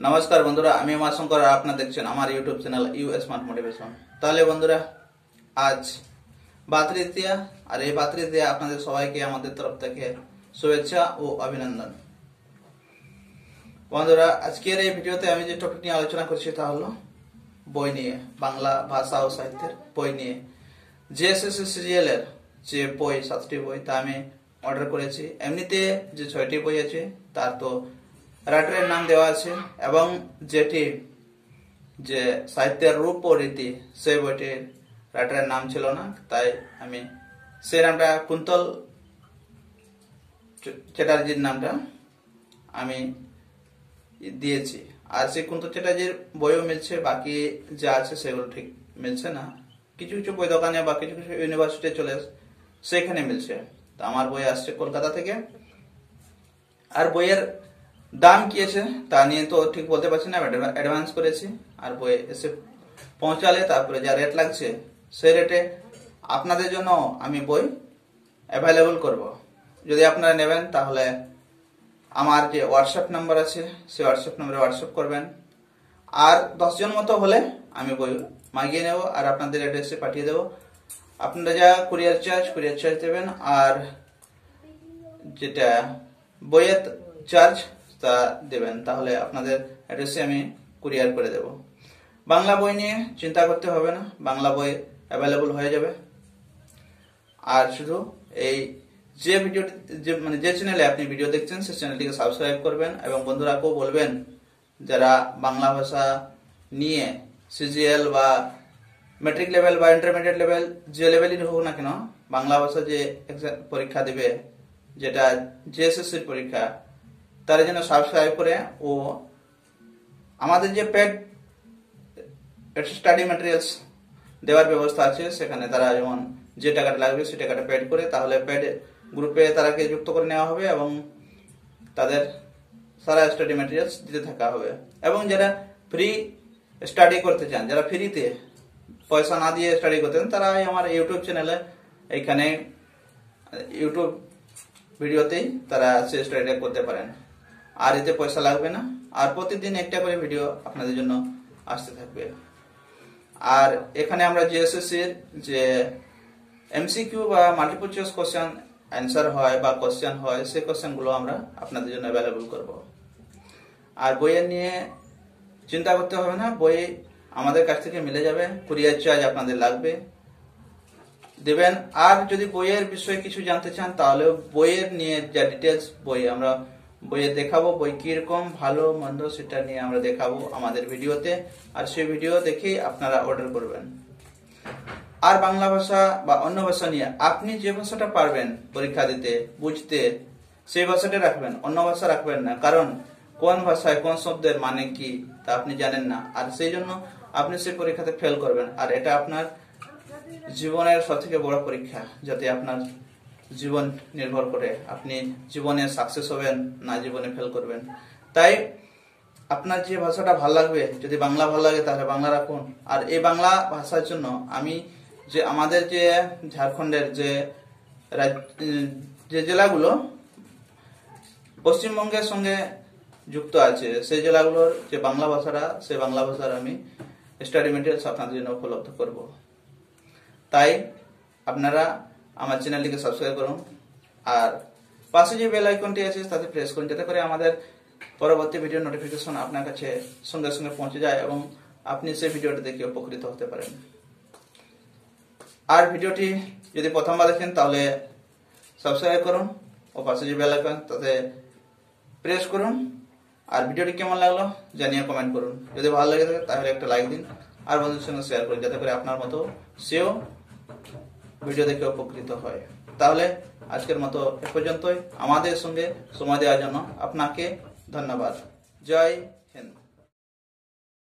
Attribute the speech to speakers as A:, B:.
A: নমস্কার বন্ধুরা, আমি উমাশঙ্কর আর আপনারা দেখছেন আমার YouTube channel U smart motivation. তাহলে বন্ধুরা, আজ বাতৃতীয়া, আর এই বাতৃতীয়া আপনাদের সবাইকে আমাদের তরফ থেকে শুভেচ্ছা ও অভিনন্দন। বন্ধুরা, আজকের এই ভিডিওতে আমি যে টপিক নিয়ে আলোচনা করছি তা হলো বই নিয়ে, বাংলা ভাষা ও সাহিত্যের বই নিয়ে। JSSC সিরিয়াল এর যে বই 7টি বই তা আমি অর্ডার করেছি। এমনিতে যে 6টি বই আছে তার তো রাইটারের নাম দেওয়া আছে, এবং যেটি যে সাহিত্যের রূপ ও রীতি সেই বইটির রাইটারের নাম ছিল না, তাই আমি সেই নামটা কুন্তল চ্যাটার্জির নামটা আমি দিয়েছি। আর সেই কুন্তল চ্যাটার্জির বইও মিলছে, বাকি যা আছে সেগুলো ঠিক মিলছে না। কিছু কিছু বই দোকানে বা কিছু কিছু ইউনিভার্সিটি চলে সেখানে মিলছে। তো আমার বই আসছে কলকাতা থেকে। আর বইয়ের দাম কি আছে তা নিয়ে তো ঠিক বলতে পারছি না, অ্যাডভান্স করেছি। আর বই এসে পৌঁছালে তারপরে যা রেট লাগছে সেই রেটে আপনাদের জন্য আমি বই অ্যাভেলেবল করব। যদি আপনারা নেবেন তাহলে আমার যে হোয়াটসঅ্যাপ নাম্বার আছে সেই হোয়াটসঅ্যাপ নাম্বারে হোয়াটসঅ্যাপ করবেন। আর 10 জন মতো হলে আমি বই মাগিয়ে নেব আর আপনাদের অ্যাড্রেসে পাঠিয়ে দেব। আপনারা যা কুরিয়ার চার্জ দেবেন, আর যেটা বইয়ের চার্জ তা দেবেন, তাহলে আপনাদের অ্যাড্রেসে আমি কুরিয়ার করে দেব। বাংলা বই নিয়ে চিন্তা করতে হবে না, বাংলা বই অ্যাভেলেবল হয়ে যাবে। আর শুধু এই যে ভিডিও যে চ্যানেলে আপনি ভিডিও দেখছেন সেই চ্যানেলটিকে সাবস্ক্রাইব করবেন, এবং বন্ধুরাকেও বলবেন যারা বাংলা ভাষা নিয়ে সিজিএল বা ম্যাট্রিক লেভেল বা ইন্টারমিডিয়েট লেভেল যে লেভেলই হোক না কেন বাংলা ভাষা যে পরীক্ষা দেবে, যেটা JSSC পরীক্ষা, তারা যেন সাবস্ক্রাইব করে ও আমাদের যে পেড স্টাডি ম্যাটেরিয়ালস দেওয়ার ব্যবস্থা আছে সেখানে তারা যেমন যে টাকাটা লাগবে সেই টাকাটা পেড করে, তাহলে পেড গ্রুপে তারাকে যুক্ত করে নেওয়া হবে এবং তাদের সারা স্টাডি ম্যাটেরিয়ালস দিতে থাকা হবে। এবং যারা ফ্রি স্টাডি করতে চান, যারা ফ্রিতে পয়সা না দিয়ে স্টাডি করতে চান, তারা আমার ইউটিউব চ্যানেলে এইখানে ইউটিউব ভিডিওতেই তারা সেই স্টাডিটা করতে পারেন। আর এতে পয়সা লাগবে না, আর প্রতিদিন একটা করে ভিডিও আপনাদের জন্য আসতে থাকবে। আর এখানে আমরা JSSC-র যে MCQ বা মাল্টিপল চয়েস কোশ্চেন অ্যান্সার হয় বা কোশ্চেন হয়, সেই কোশ্চেনগুলো আমরা আপনাদের জন্য অ্যাভেলেবল করব। আর বইয়ের নিয়ে চিন্তা করতে হবে না, বই আমাদের কাছ থেকে মিলে যাবে, কুরিয়ার চার্জ আপনাদের লাগবে দেবেন। আর যদি বইয়ের বিষয়ে কিছু জানতে চান তাহলে বইয়ের নিয়ে যা ডিটেলস আমরা বইয়ে দেখাবো, বই কিরকম ভালো মন্দ সেটা নিয়ে আমরা দেখাবো আমাদের ভিডিওতে, আর সেই ভিডিও দেখেই আপনারা অর্ডার করবেন। আর বাংলা ভাষা বা অন্য ভাষা নিয়ে আপনি যে ভাষাটা পারবেন পরীক্ষা দিতে বুঝতে, সেই ভাষাটা রাখবেন, অন্য ভাষা রাখবেন না। কারণ কোন ভাষায় কোন শব্দের মানে কি তা আপনি জানেন না, আর সেই জন্য আপনি সেই পরীক্ষাতে ফেল করবেন। আর এটা আপনার জীবনের সবথেকে বড় পরীক্ষা, যাতে আপনার জীবন নির্ভর করে আপনি জীবনে সাকসেস হবেন না জীবনে ফেল করবেন। তাই আপনার যে ভাষাটা ভালো লাগবে, যদি বাংলা ভালো লাগে তাহলে বাংলা রাখুন। আর এই বাংলা ভাষার জন্য আমি যে আমাদের যে ঝাড়খণ্ডের যে জেলাগুলো পশ্চিমবঙ্গের সঙ্গে যুক্ত আছে, সেই জেলাগুলোর যে বাংলা ভাষাটা, সেই বাংলা ভাষার আমি স্টাডি মেটেরিয়ালস আপনাদের জন্য উপলব্ধ করব। তাই আপনারা আমার চ্যানেলটিকে সাবস্ক্রাইব করুন, আর পাশে যে বেল আইকনটি আছে তাতে প্রেস করুন, যাতে করে আমাদের পরবর্তী ভিডিও নোটিফিকেশন আপনার কাছে সঙ্গে সঙ্গে পৌঁছে যায় এবং আপনি সেই ভিডিওটি দেখে উপকৃত হতে পারেন। আর ভিডিওটি যদি প্রথমবার দেখেন তাহলে সাবস্ক্রাইব করুন ও পাশে যে বেল আইকন তাতে প্রেস করুন। আর ভিডিওটি কেমন লাগলো জানিয়ে কমেন্ট করুন। যদি ভালো লাগে থাকে তাহলে একটা লাইক দিন আর বন্ধুদের সঙ্গে শেয়ার করুন, যাতে করে আপনার মতো সেও ভিডিও দেখে উপকৃত হয়। তাহলে আজকের মতো এ পর্যন্তই। আমাদের সঙ্গে সময় দেওয়ার জন্য আপনাকে ধন্যবাদ। জয়